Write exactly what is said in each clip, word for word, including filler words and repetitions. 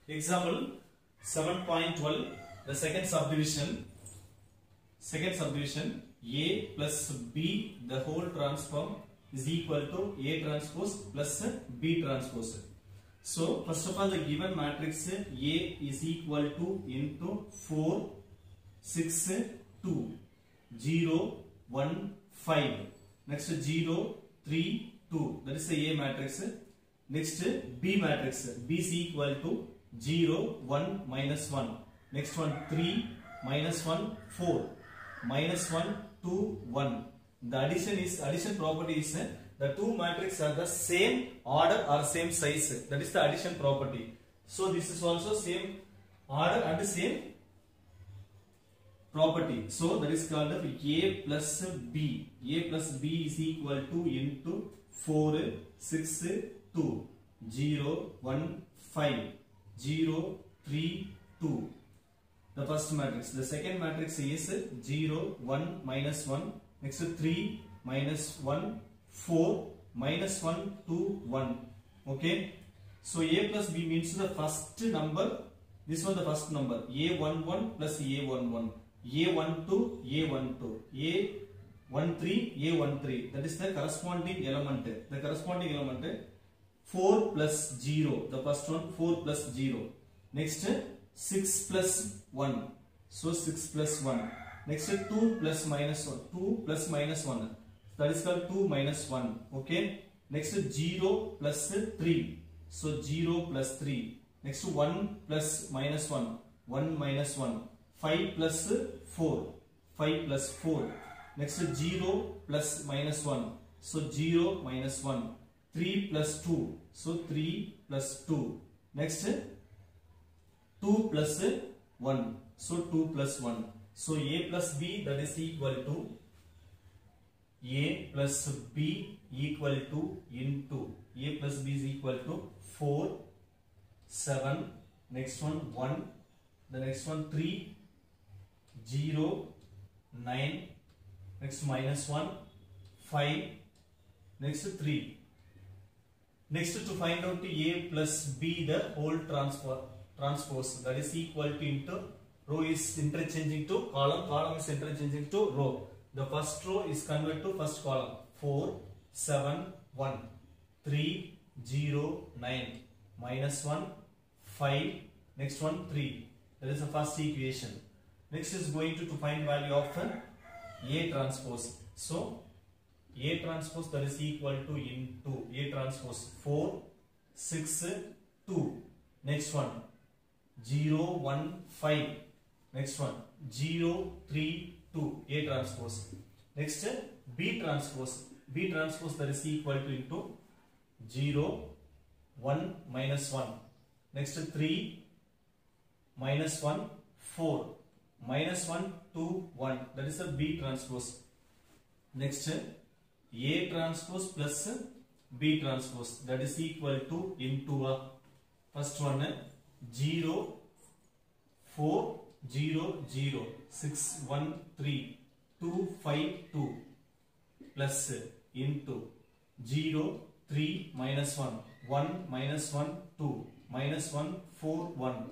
Example seven point twelve, the second subdivision. Second subdivision, A plus B, the whole transform is equal to A transpose plus B transpose. So first of all, the given matrix A is equal to into four, six, two, zero, one, five. Next zero, three, two. That is the A matrix. Next B matrix. B is equal to zero, one, minus one. Next one three, minus one, four. Minus one, two, one. The addition is addition property is the two matrices are the same order or same size. That is the addition property. So this is also same order and same property. So that is called A plus B. A plus B is equal to into four, six, two, zero, one, five, zero, three, two. The first matrix. The second matrix is zero, one, minus one. Next three, minus one, four, minus one, two, one. Okay. So A plus B means the first number. This one the first number. A one one plus A one one. A one two, A one two. A one three, A one three. That is the corresponding element. The corresponding element four plus zero. The first one four plus zero. Next six plus one. So six plus one. Next two plus minus one. two plus minus one. That is called two minus one. Okay. Next zero plus three. So zero plus three. Next one plus minus one. one minus one. five plus four. five plus four. Next zero plus minus one. So zero minus one. three plus two. So three plus two. Next two plus one. So two plus one. So A plus B, that is equal to A plus B equal to into A plus B is equal to four, seven, next one one, the next one three, zero, nine, next minus one, five, next three. Next to find out A plus B, the whole transfer transpose, that is equal to into row is interchanging to column, column is interchanging to row. The first row is converted to first column. four, seven, one, three, zero, nine, minus one, five, next one three. That is the first equation. Next is going to, to find value of A transpose. So A transpose, that is equal to into A transpose four, six, two. Next one zero, one, five. Next one zero, three, two. A transpose. Next B transpose. B transpose, that is equal to into zero, one, minus one. Next three, minus one, four. Minus one, two, one. That is a B transpose. Next A transpose plus B transpose, that is equal to into a first one zero, four, zero, zero, six, one, three, two, five, two plus into zero, three, minus one, one, minus one, two, minus one, four, one.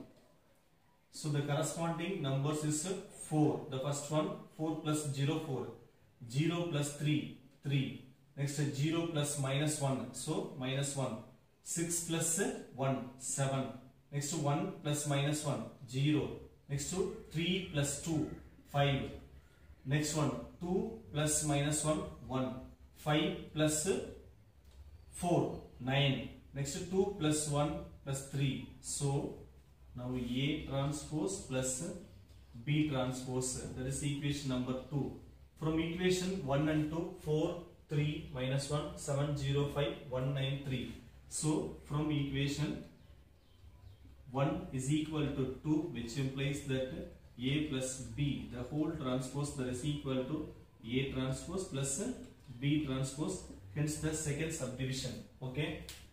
So the corresponding numbers is four. The first one four plus zero, four. zero plus three, three. Next zero plus minus one. So minus one. six plus one, seven. Next one plus minus one, zero. Next to three plus two, five. Next one two plus minus one, one. five plus four, nine. Next two plus one plus three. So now A transpose plus B transpose, that is equation number two. From equation one and two, four, three, minus one, seven, zero, five, one, nine, three. So from equation one is equal to two, which implies that A plus B, the whole transpose, that is equal to A transpose plus B transpose, hence the second subdivision. Okay.